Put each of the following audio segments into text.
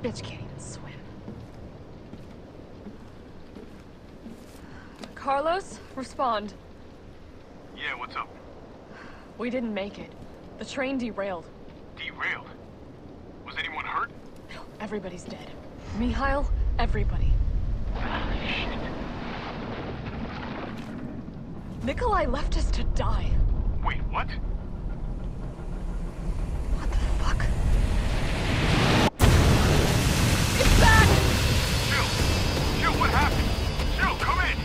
bitch can't even swim. Carlos, respond. Yeah, what's up? We didn't make it. The train derailed. Derailed? Was anyone hurt? No, everybody's dead. Mikhail, everybody. Shit. Nikolai left us to die. Wait, what? What the fuck? It's back! Jill! Jill, what happened? Jill, come in!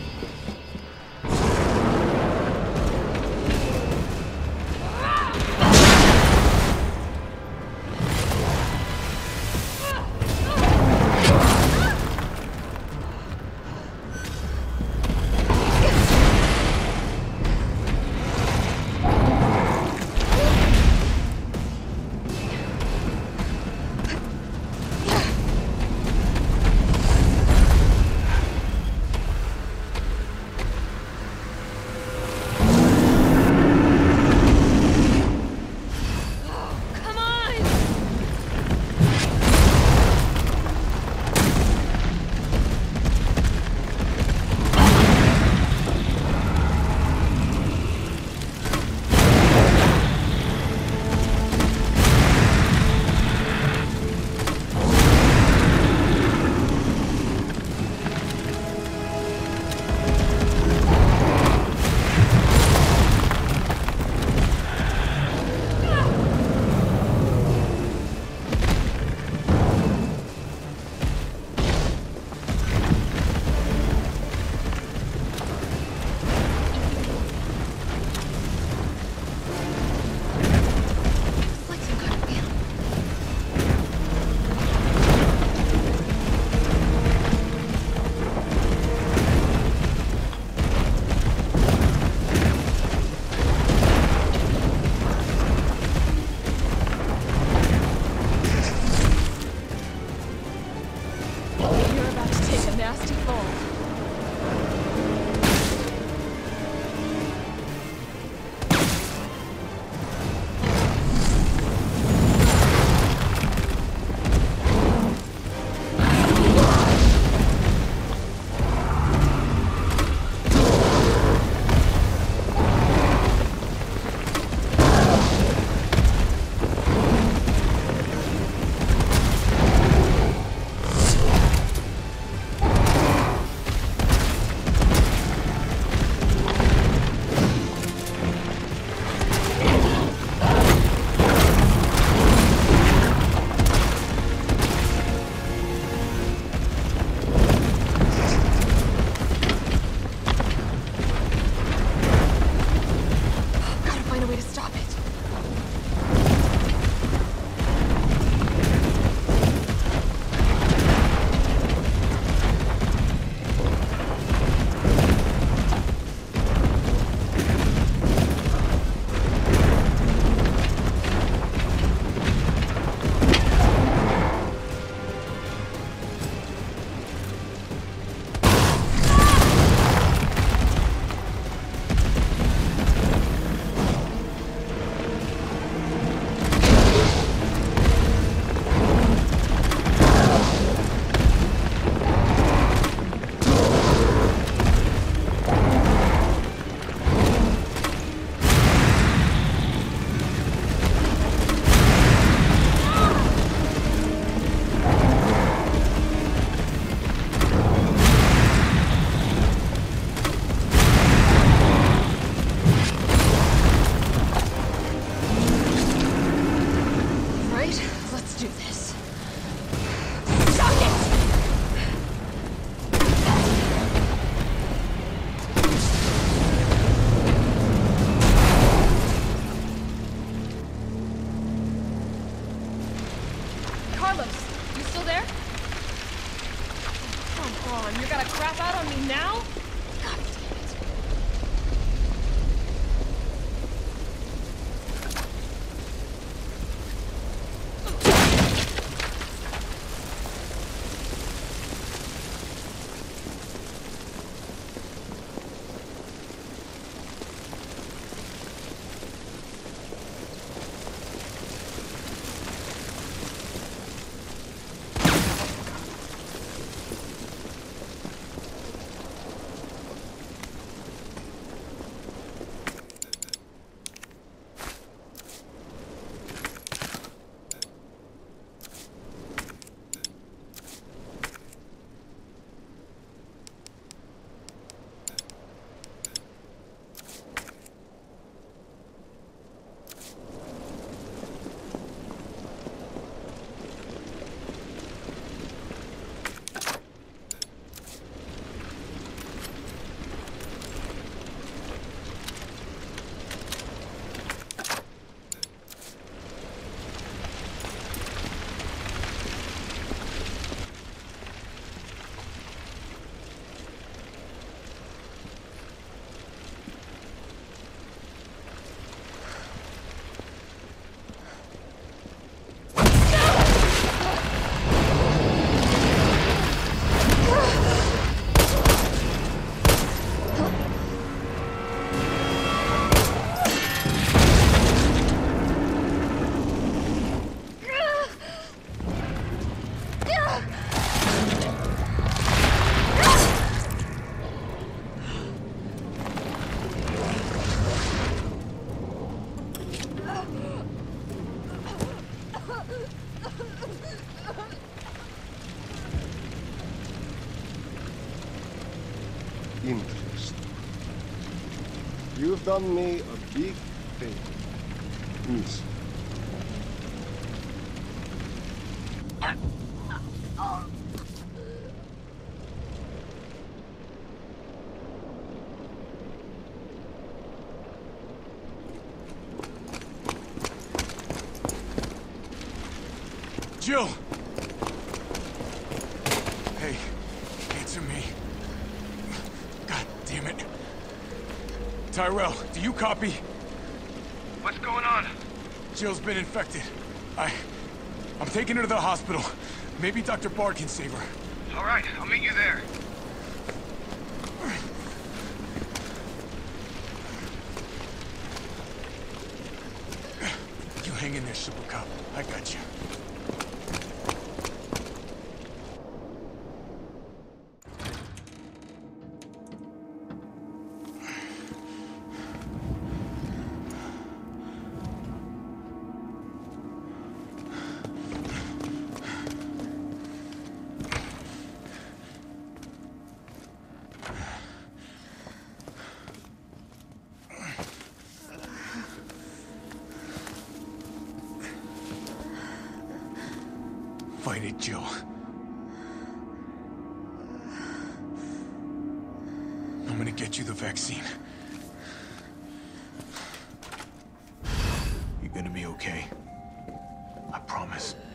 interest. You've done me a big favor, miss. Jill! Hey, answer me. God damn it. Tyrell, do you copy? What's going on? Jill's been infected. I'm taking her to the hospital. Maybe Dr. Bard can save her. All right, I'll meet you there. You hang in there, Super Cop. I got you. Fight it, Jill. I'm gonna get you the vaccine. You're gonna be okay. I promise.